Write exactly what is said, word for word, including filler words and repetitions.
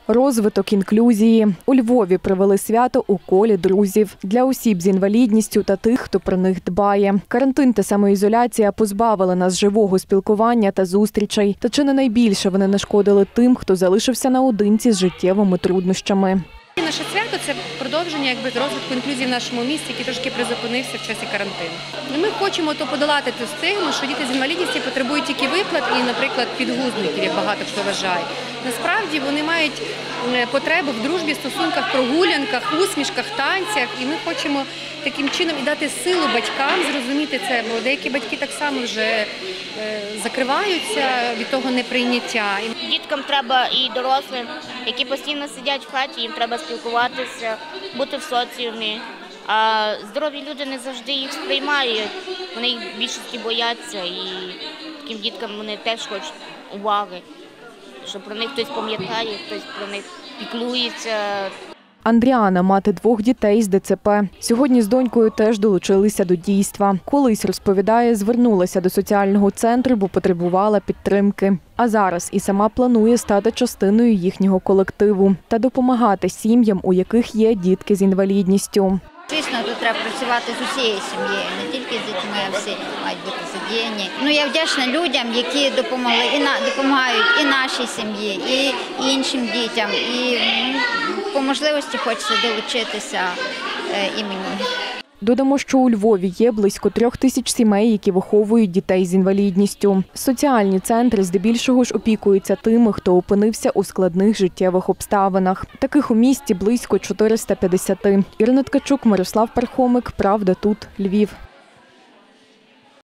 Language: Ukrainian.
Розвиток інклюзії. У Львові провели свято у колі друзів для осіб з інвалідністю та тих, хто про них дбає. Карантин та самоізоляція позбавили нас живого спілкування та зустрічей. Та чи не найбільше вони нашкодили тим, хто залишився наодинці з життєвими труднощами. Наше свято – це продовження якби, розвитку інклюзії в нашому місті, який трошки призупинився в часі карантину. Ми хочемо то подолати ту стигму, що діти з інвалідністю потребують тільки виплат і, наприклад, підгузників, як багато хто вважає. Насправді вони мають потребу в дружбі, стосунках, прогулянках, усмішках, танцях. І ми хочемо таким чином і дати силу батькам зрозуміти це, бо деякі батьки так само вже закриваються від того неприйняття. Діткам треба і дорослим, які постійно сидять в хаті, їм треба спілкуватися, бути в соціумі. А здорові люди не завжди їх сприймають, вони їх в більшості бояться і таким діткам вони теж хочуть уваги, що про них хтось пам'ятає, хтось про них піклується. Андріана – мати двох дітей з Де Це Пе. Сьогодні з донькою теж долучилися до дійства. Колись, розповідає, звернулася до соціального центру, бо потребувала підтримки. А зараз і сама планує стати частиною їхнього колективу та допомагати сім'ям, у яких є дітки з інвалідністю. Звісно, тут треба працювати з усією сім'єю, не тільки з дітьми, а всі мають бути задіяні. Ну, я вдячна людям, які допомогли і на допомагають і нашій сім'ї, і іншим дітям. І по можливості хочеться долучитися і мені. Додамо, що у Львові є близько трьох тисяч сімей, які виховують дітей з інвалідністю. Соціальні центри здебільшого ж опікуються тими, хто опинився у складних життєвих обставинах. Таких у місті близько чотириста п'ятдесят. Ірина Ткачук, Мирослав Пархомик. Правда тут, Львів.